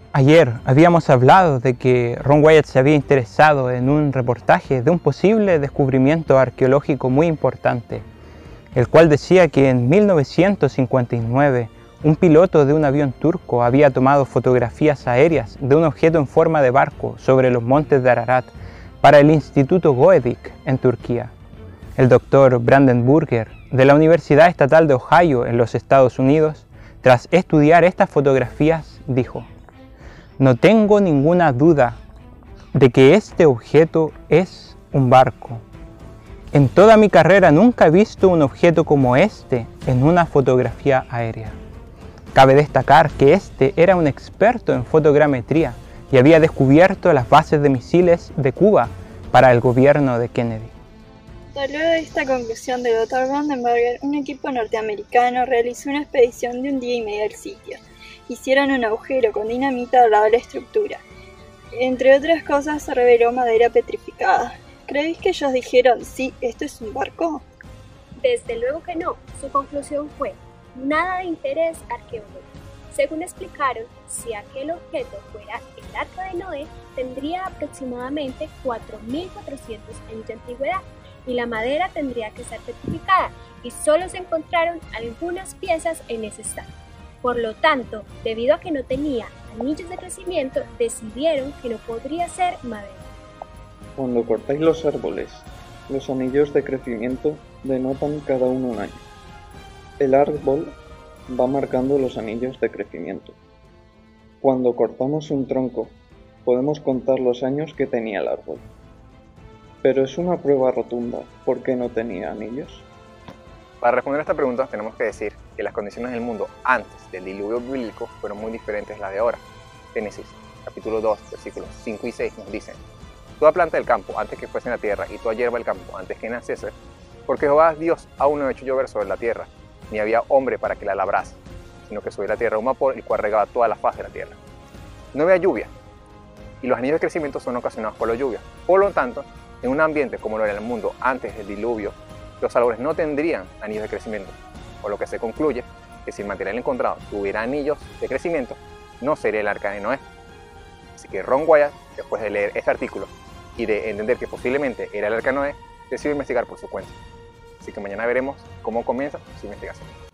Ayer habíamos hablado de que Ron Wyatt se había interesado en un reportaje de un posible descubrimiento arqueológico muy importante, el cual decía que en 1959 un piloto de un avión turco había tomado fotografías aéreas de un objeto en forma de barco sobre los montes de Ararat para el Instituto Goedik en Turquía. El doctor Brandenburger de la Universidad Estatal de Ohio en los Estados Unidos, tras estudiar estas fotografías, dijo: "No tengo ninguna duda de que este objeto es un barco. En toda mi carrera nunca he visto un objeto como este en una fotografía aérea". Cabe destacar que este era un experto en fotogrametría y había descubierto las bases de misiles de Cuba para el gobierno de Kennedy. Luego de esta conclusión del Dr. Brandenburger, un equipo norteamericano realizó una expedición de un día y medio al sitio. Hicieron un agujero con dinamita al lado de la estructura. Entre otras cosas, se reveló madera petrificada. ¿Creéis que ellos dijeron, sí, esto es un barco? Desde luego que no. Su conclusión fue, nada de interés arqueológico. Según explicaron, si aquel objeto fuera el Arca de Noé, tendría aproximadamente 4.400 años de antigüedad y la madera tendría que ser petrificada, y solo se encontraron algunas piezas en ese estado. Por lo tanto, debido a que no tenía anillos de crecimiento, decidieron que no podría ser madera. Cuando cortáis los árboles, los anillos de crecimiento denotan cada uno un año. El árbol va marcando los anillos de crecimiento. Cuando cortamos un tronco, podemos contar los años que tenía el árbol. Pero es una prueba rotunda, ¿por qué no tenía anillos? Para responder a esta pregunta tenemos que decir que las condiciones del mundo antes del diluvio bíblico fueron muy diferentes a las de ahora. Génesis, capítulo 2, versículos 5 y 6 nos dicen: "Toda planta del campo antes que fuese en la tierra y toda hierba del campo antes que naciese, porque Jehová Dios aún no ha hecho llover sobre la tierra, ni había hombre para que la labrase, sino que sobre la tierra un vapor el cual regaba toda la faz de la tierra. No había lluvia, y los anillos de crecimiento son ocasionados por la lluvia. Por lo tanto, en un ambiente como lo era el mundo antes del diluvio, los árboles no tendrían anillos de crecimiento, por lo que se concluye que si el material encontrado tuviera anillos de crecimiento, no sería el Arca de Noé". Así que Ron Wyatt, después de leer este artículo y de entender que posiblemente era el Arca de Noé, decidió investigar por su cuenta. Así que mañana veremos cómo comienza su investigación.